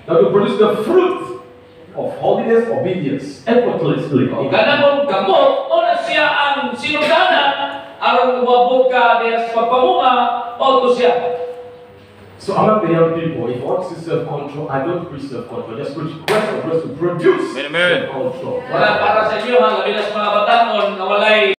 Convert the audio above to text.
Now to produce the fruit of holiness, obedience, effortlessly. Ganang gamot, o na siya ang sinugdanan, aron umabot ka niya sa pagpamunga, o to siya. So among the young people, if one sees self-control, I don't preach self-control. Just preach grace of grace to produce self-control. Wala para sa inyo, ha, labi na sa mga batanon na walay